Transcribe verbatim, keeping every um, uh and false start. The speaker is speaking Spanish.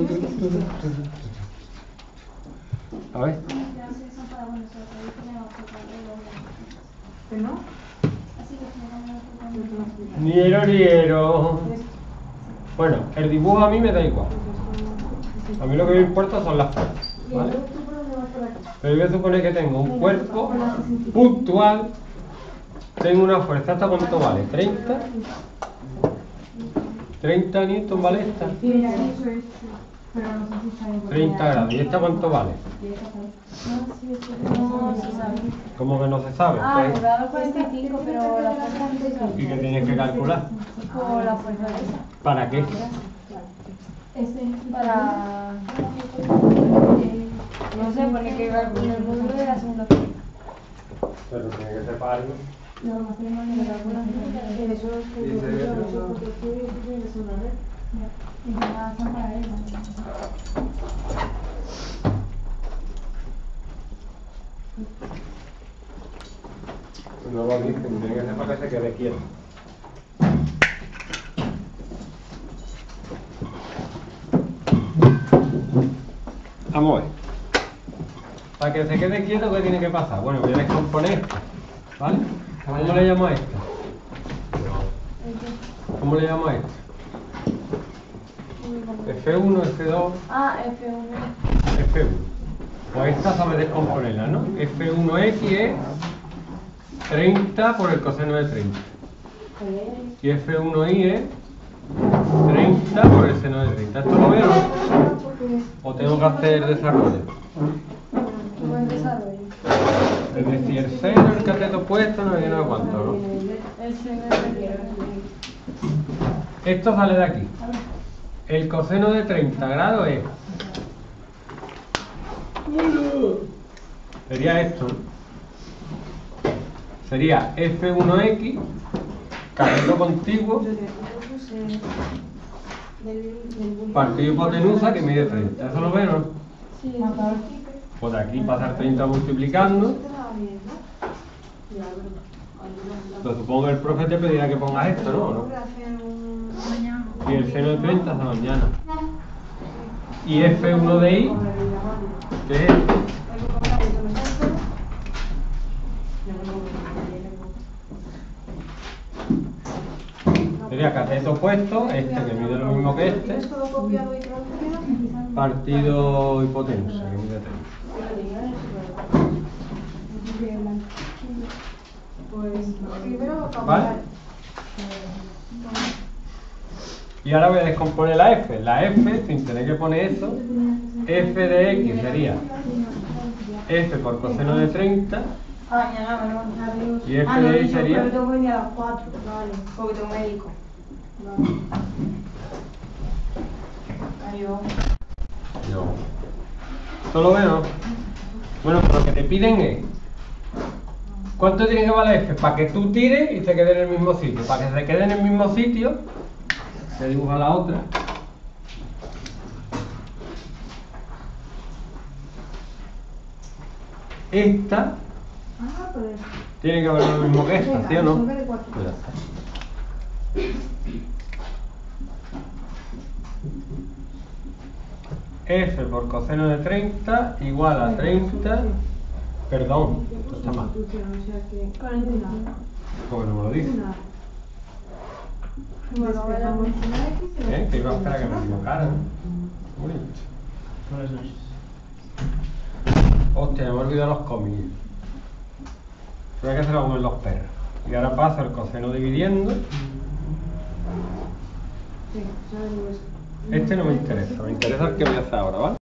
A ver. ¿No? Niero, niero. Bueno, el dibujo a mí me da igual. A mí lo que me importa son las fuerzas, ¿vale? Pero yo voy a suponer que tengo un cuerpo puntual. Tengo una fuerza, ¿esta cuánto vale? ¿treinta? ¿treinta newton vale esta? treinta grados. ¿Y esta cuánto vale? ¿Cómo que no se sabe? Ah, Pues, me daba cuarenta y cinco, pero la fuerza no se sabe. ¿y qué tienes que calcular? Por la fuerza de esa. ¿Para qué? Para... No sé, pone que calcula el módulo de la segunda fuerza. Pero tiene que ser para algo. No, más tenemos que calcular. Eso es que eso tiene que ser una red. Y ya son para él. No lo dicen, tiene que ser para que se quede quieto. Vamos a ver. Para que se quede quieto, ¿qué tiene que pasar? Bueno, voy a descomponer esto, ¿vale? ¿Cómo le llamo a esto? ¿Cómo le llamo a esto? F uno, F dos, Ah, F uno. F uno. Pues esta sabe descomponerla, ¿no? F uno X es treinta por el coseno de treinta. Y F uno Y es treinta por el seno de treinta. ¿Esto lo veo o no? ¿O tengo que hacer desarrollo? Buen desarrollo. Es decir, el seno, el cateto opuesto, no sé cuánto, ¿no? El seno de tierra. Esto sale de aquí. El coseno de treinta grados es... Sería esto. Sería F uno X, cateto contiguo, partido hipotenusa que mide treinta. ¿Eso lo ven o no? Sí. Pues de aquí pasar treinta multiplicando. Pues supongo que el profe te pedirá que pongas esto, ¿no? ¿O no? Y el seno de treinta hasta mañana. Y F uno de I, que es esto. Sería cateto opuesto, este que mide lo mismo que este, partido hipotenusa, que mide treinta. ¿Vale? Y ahora voy a descomponer la F. La F, sin tener que poner eso, F de X sería F por coseno de treinta. Ah, ya nada, no, Y F de Y sería... Pero tengo que venir a las cuatro, vale, porque tengo médico. Vale. Adiós. No. ¿Esto lo veo? Bueno, pero lo que te piden es... ¿Cuánto tiene que valer F? Para que tú tires y se quede en el mismo sitio. Para que se quede en el mismo sitio, se dibuja la otra. Esta Ah, pues... tiene que valer lo mismo que esta, ¿sí o no? Resuelve de cuatro. Pues ya está. F por coseno de treinta igual a treinta. Perdón, esto está mal. cuarenta y uno. Como no me lo dice. Despejamos una X y ¿Eh? Que iba a esperar a que me equivocara, ¿no? Uy. Buenas noches. Hostia, me he olvidado los cómics. Voy a que se lo comen los perros. Y ahora paso el coseno dividiendo. Sí, ya digo eso. Este no me interesa, me interesa el que voy a hacer ahora, ¿vale?